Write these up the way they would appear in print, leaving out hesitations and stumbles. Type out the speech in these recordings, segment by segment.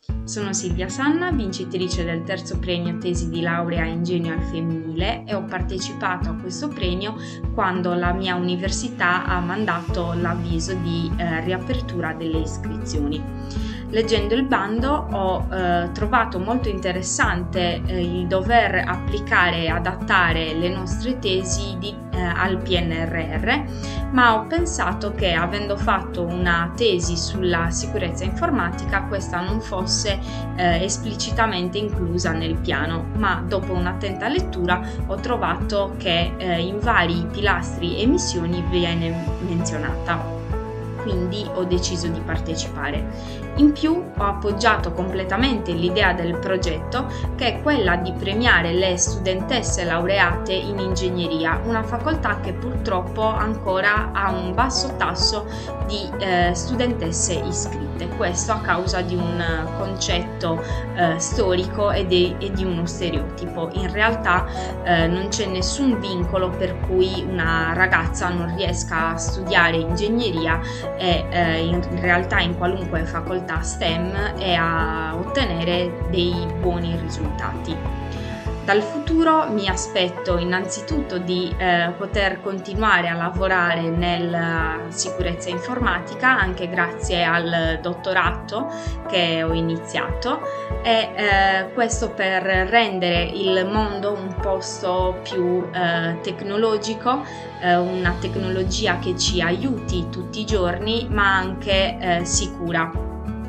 Sono Silvia Sanna, vincitrice del terzo premio tesi di laurea Ingegno al femminile, e ho partecipato a questo premio quando la mia università ha mandato l'avviso di riapertura delle iscrizioni. Leggendo il bando ho trovato molto interessante il dover applicare e adattare le nostre tesi al PNRR, ma ho pensato che, avendo fatto una tesi sulla sicurezza informatica, questa non fosse esplicitamente inclusa nel piano, ma dopo un'attenta lettura ho trovato che in vari pilastri e missioni viene menzionata. Quindi ho deciso di partecipare. In più ho appoggiato completamente l'idea del progetto, che è quella di premiare le studentesse laureate in ingegneria, una facoltà che purtroppo ancora ha un basso tasso di studentesse iscritte. Questo a causa di un concetto storico e di uno stereotipo. In realtà non c'è nessun vincolo per cui una ragazza non riesca a studiare ingegneria e in realtà in qualunque facoltà STEM e a ottenere dei buoni risultati. Dal futuro mi aspetto innanzitutto di poter continuare a lavorare nella sicurezza informatica, anche grazie al dottorato che ho iniziato, e questo per rendere il mondo un posto più tecnologico, una tecnologia che ci aiuti tutti i giorni, ma anche sicura.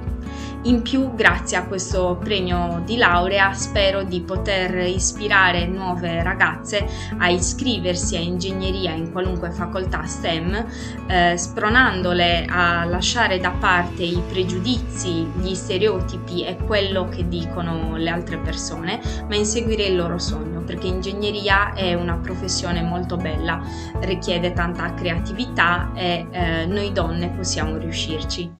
In più, grazie a questo premio di laurea, spero di poter ispirare nuove ragazze a iscriversi a ingegneria in qualunque facoltà STEM, spronandole a lasciare da parte i pregiudizi, gli stereotipi e quello che dicono le altre persone, ma inseguire il loro sogno, perché ingegneria è una professione molto bella, richiede tanta creatività e noi donne possiamo riuscirci.